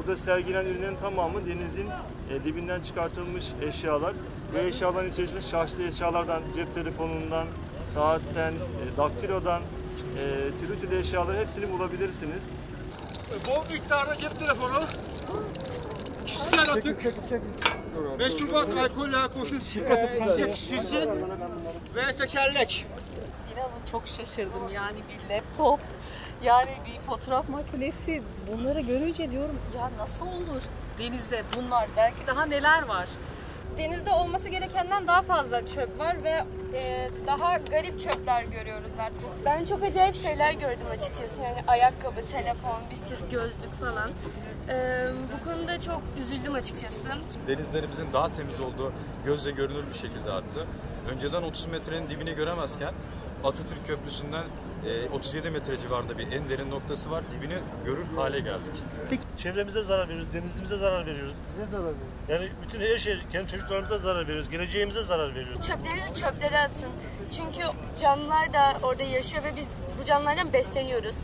Burada sergilenen ürünlerin tamamı denizin dibinden çıkartılmış eşyalar. Bu eşyaların içerisinde şahsi eşyalardan, cep telefonundan, saatten, daktilodan, türlü eşyaları hepsini bulabilirsiniz. Bol miktarda cep telefonu, kişisel atık, meşrubat, alkolle koşu şişesi ve tekerlek. İnanın çok şaşırdım yani bir laptop, yani bir fotoğraf makinesi, bunları görünce diyorum ya nasıl olur denizde bunlar, belki daha neler var. Denizde olması gerekenden daha fazla çöp var ve daha garip çöpler görüyoruz zaten. Ben çok acayip şeyler gördüm açıkçası. Yani ayakkabı, telefon, bir sürü gözlük falan. Bu konuda çok üzüldüm açıkçası. Denizlerimizin daha temiz olduğu gözle görünür bir şekilde arttı. Önceden 30 metrenin dibini göremezken Atatürk Köprüsü'nden 37 metre civarında bir en derin noktası var. Dibini görür hale geldik. Çevremize zarar veriyoruz, denizimize zarar veriyoruz. Bize zarar veriyoruz. Yani bütün her şey, kendi çocuklarımıza zarar veriyoruz, geleceğimize zarar veriyoruz. Çöplerinizi çöplere atın. Çünkü canlılar da orada yaşıyor ve biz bu canlılardan besleniyoruz.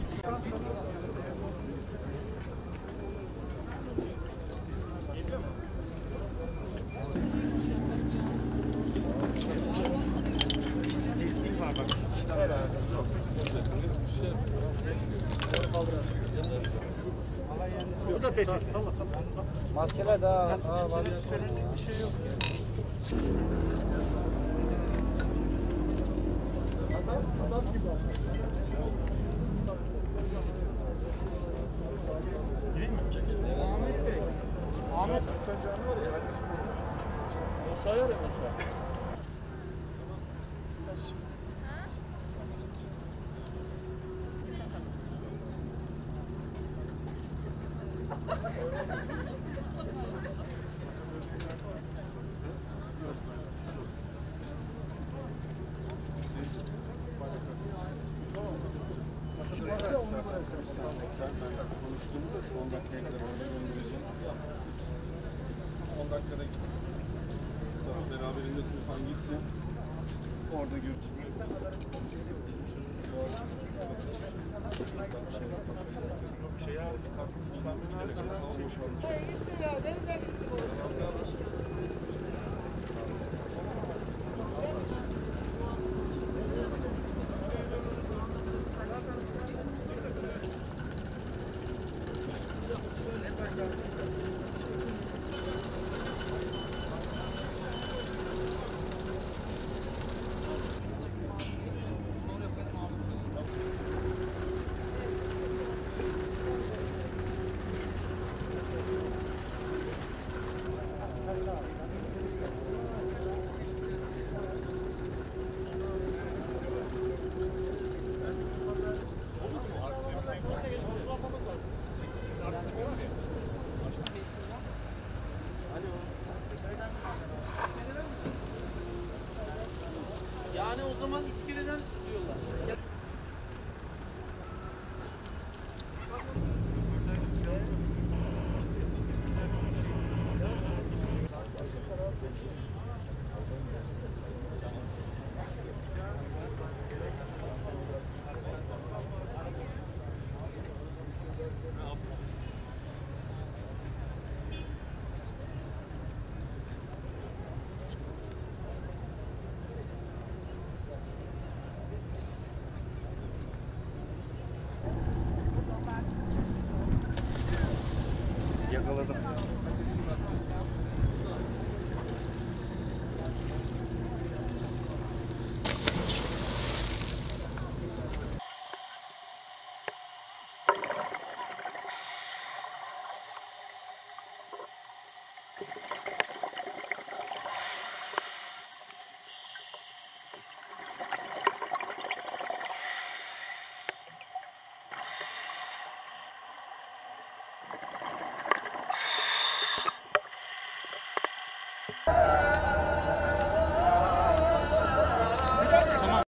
Bu da peçete. Maskeler daha var. Bir şey yok. Adam gibi. Gireyim mi? Ahmet Bey. Ahmet. Musa var ya Musa. Konuştuğumuzda 10 dakikaya kadar orada göndereceğim. 10 dakikada tamam, beraberinde Tufan gitsin. Orada görüşürüz. Gitti ya, denize gitti bu. Yani o zaman iskeleden diyorlar. Yakaladım.